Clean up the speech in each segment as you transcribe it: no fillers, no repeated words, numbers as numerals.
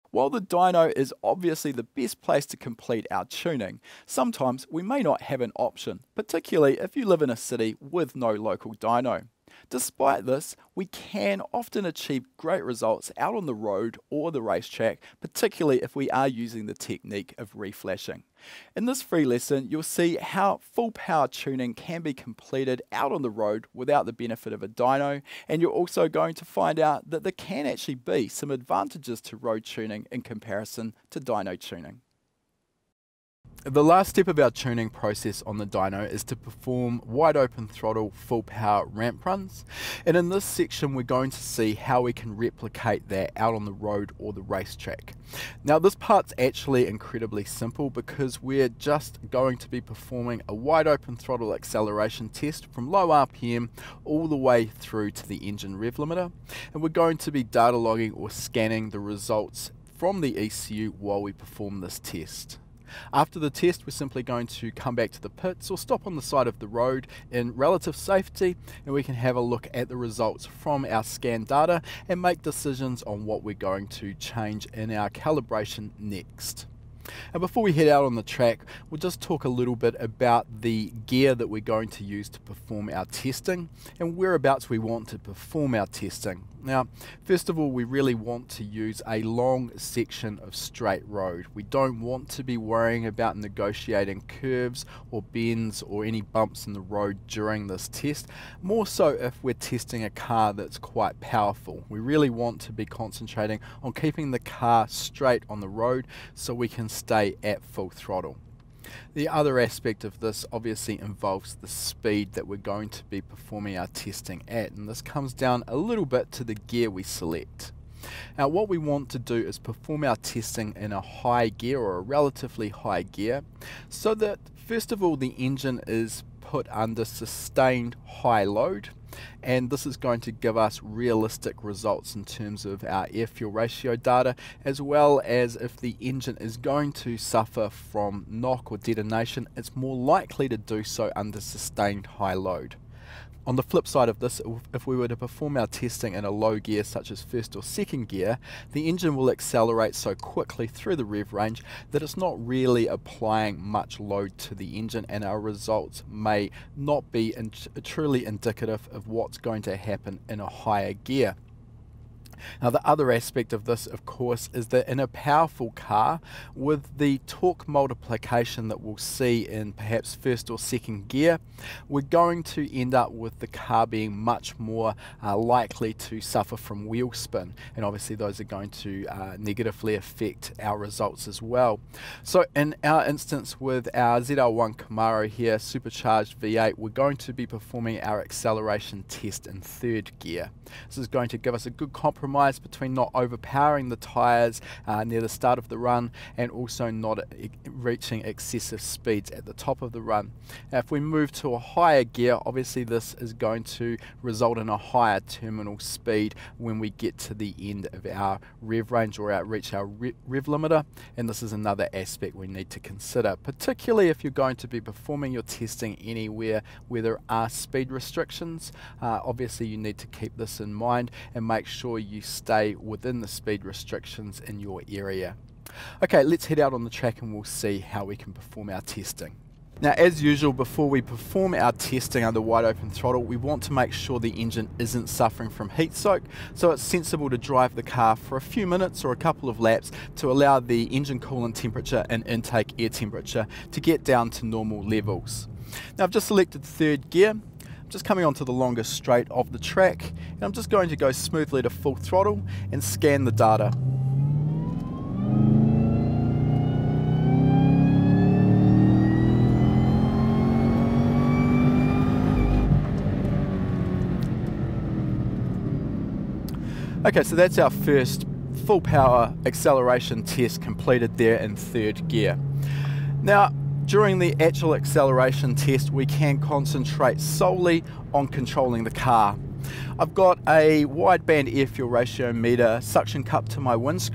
While the dyno is obviously the best place to complete our tuning, sometimes we may not have an option, particularly if you live in a city with no local dyno. Despite this, we can often achieve great results out on the road or the racetrack, particularly if we are using the technique of reflashing. In this free lesson, you'll see how full power tuning can be completed out on the road without the benefit of a dyno, and you're also going to find out that there can actually be some advantages to road tuning in comparison to dyno tuning. The last step of our tuning process on the dyno is to perform wide open throttle full power ramp runs, and in this section we're going to see how we can replicate that out on the road or the racetrack. Now this part's actually incredibly simple because we're just going to be performing a wide open throttle acceleration test from low RPM all the way through to the engine rev limiter, and we're going to be data logging or scanning the results from the ECU while we perform this test. After the test, we're simply going to come back to the pits or stop on the side of the road in relative safety, and we can have a look at the results from our scan data and make decisions on what we're going to change in our calibration next. And before we head out on the track, we'll just talk a little bit about the gear that we're going to use to perform our testing and whereabouts we want to perform our testing. Now, first of all, we really want to use a long section of straight road. We don't want to be worrying about negotiating curves or bends or any bumps in the road during this test, more so if we're testing a car that's quite powerful. We really want to be concentrating on keeping the car straight on the road so we can stay at full throttle. The other aspect of this obviously involves the speed that we're going to be performing our testing at, and this comes down a little bit to the gear we select. Now what we want to do is perform our testing in a high gear or a relatively high gear so that first of all the engine is put under sustained high load, and this is going to give us realistic results in terms of our air-fuel ratio data, as well as if the engine is going to suffer from knock or detonation, it's more likely to do so under sustained high load. On the flip side of this, if we were to perform our testing in a low gear such as first or second gear, the engine will accelerate so quickly through the rev range that it's not really applying much load to the engine, and our results may not be truly indicative of what's going to happen in a higher gear. Now the other aspect of this, of course, is that in a powerful car with the torque multiplication that we'll see in perhaps first or second gear, we're going to end up with the car being much more likely to suffer from wheel spin, and obviously those are going to negatively affect our results as well. So in our instance with our ZR1 Camaro here, Supercharged V8, we're going to be performing our acceleration test in third gear. This is going to give us a good compromise between not overpowering the tyres near the start of the run and also not reaching excessive speeds at the top of the run. Now if we move to a higher gear, obviously this is going to result in a higher terminal speed when we get to the end of our rev range or reach our rev limiter, and this is another aspect we need to consider, particularly if you're going to be performing your testing anywhere where there are speed restrictions. Obviously you need to keep this in mind and make sure you stay within the speed restrictions in your area. Okay, let's head out on the track and we'll see how we can perform our testing. Now as usual, before we perform our testing under wide open throttle, we want to make sure the engine isn't suffering from heat soak, so it's sensible to drive the car for a few minutes or a couple of laps to allow the engine coolant temperature and intake air temperature to get down to normal levels. Now I've just selected third gear. Just coming onto the longest straight of the track, and I'm just going to go smoothly to full throttle and scan the data. Okay, so that's our first full power acceleration test completed there in third gear. Now, during the actual acceleration test, we can concentrate solely on controlling the car. I've got a wideband air fuel ratio meter suction cup to my windscreen,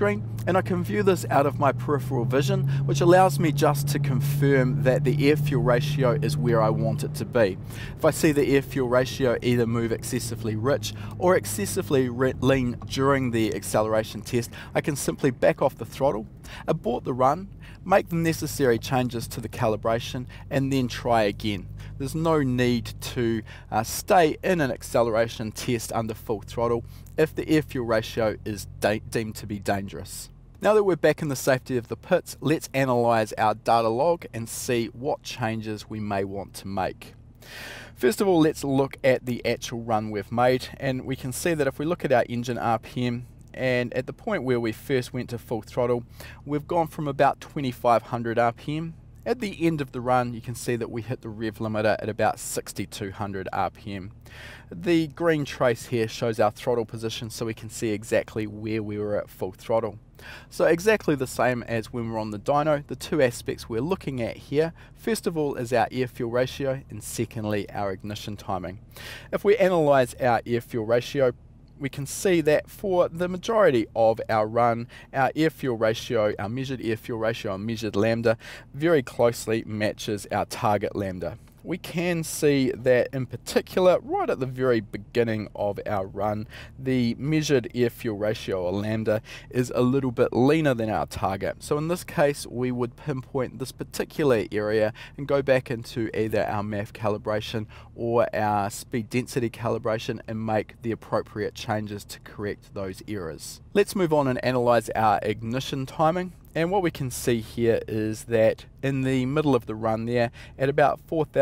And I can view this out of my peripheral vision, which allows me just to confirm that the air-fuel ratio is where I want it to be. If I see the air-fuel ratio either move excessively rich or excessively lean during the acceleration test, I can simply back off the throttle, abort the run, make the necessary changes to the calibration, and then try again. There's no need to stay in an acceleration test under full throttle if the air-fuel ratio is deemed to be dangerous. Now that we're back in the safety of the pits, let's analyse our data log and see what changes we may want to make. First of all, let's look at the actual run we've made, and we can see that if we look at our engine RPM, and at the point where we first went to full throttle, we've gone from about 2500 RPM. At the end of the run, you can see that we hit the rev limiter at about 6200 RPM. The green trace here shows our throttle position, so we can see exactly where we were at full throttle. So exactly the same as when we're on the dyno, the two aspects we're looking at here, first of all is our air-fuel ratio, and secondly our ignition timing. If we analyse our air-fuel ratio, we can see that for the majority of our run, our air-fuel ratio, our measured air-fuel ratio, our measured lambda, very closely matches our target lambda. We can see that in particular, right at the very beginning of our run, the measured air-fuel ratio, or lambda, is a little bit leaner than our target. So in this case, we would pinpoint this particular area and go back into either our MAF calibration or our speed density calibration and make the appropriate changes to correct those errors. Let's move on and analyze our ignition timing. And what we can see here is that in the middle of the run there, at about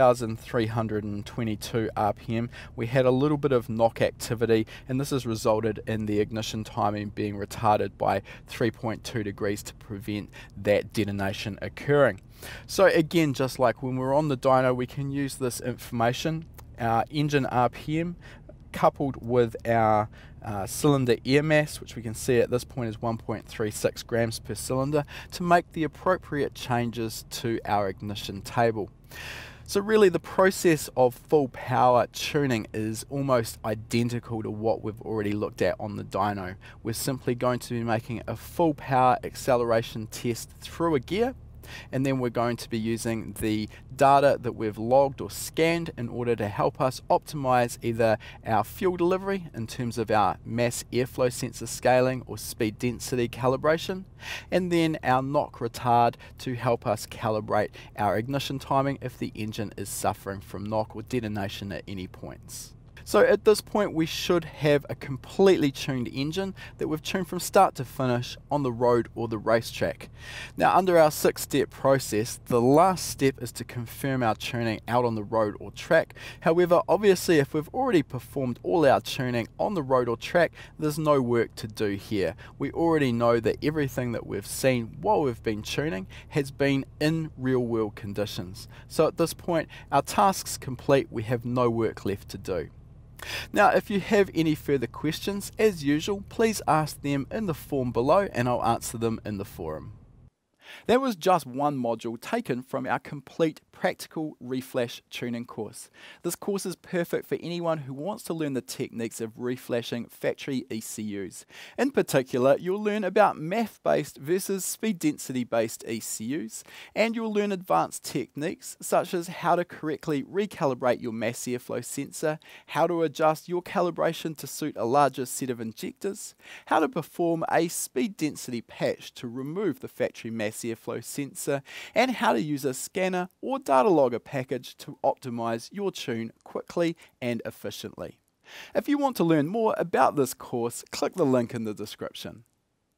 4,322 RPM, we had a little bit of knock activity, and this has resulted in the ignition timing being retarded by 3.2 degrees to prevent that detonation occurring. So again, just like when we're on the dyno, we can use this information, our engine RPM, coupled with our cylinder air mass, which we can see at this point is 1.36 grams per cylinder, to make the appropriate changes to our ignition table. So really the process of full power tuning is almost identical to what we've already looked at on the dyno. We're simply going to be making a full power acceleration test through a gear, and then we're going to be using the data that we've logged or scanned in order to help us optimize either our fuel delivery in terms of our mass airflow sensor scaling or speed density calibration, and then our knock retard to help us calibrate our ignition timing if the engine is suffering from knock or detonation at any points. So at this point we should have a completely tuned engine that we've tuned from start to finish on the road or the racetrack. Now under our 6-step process, the last step is to confirm our tuning out on the road or track. However, obviously if we've already performed all our tuning on the road or track, there's no work to do here. We already know that everything that we've seen while we've been tuning has been in real world conditions. So at this point our task's complete, we have no work left to do. Now if you have any further questions, as usual, please ask them in the form below and I'll answer them in the forum. That was just one module taken from our complete Practical Reflash Tuning course. This course is perfect for anyone who wants to learn the techniques of reflashing factory ECUs. In particular, you'll learn about MAF-based versus speed density-based ECUs, and you'll learn advanced techniques such as how to correctly recalibrate your mass airflow sensor, how to adjust your calibration to suit a larger set of injectors, how to perform a speed density patch to remove the factory mass airflow sensor, and how to use a scanner or data logger package to optimize your tune quickly and efficiently. If you want to learn more about this course, click the link in the description.